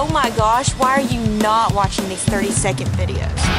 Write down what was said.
Oh my gosh, why are you not watching these 30-second videos?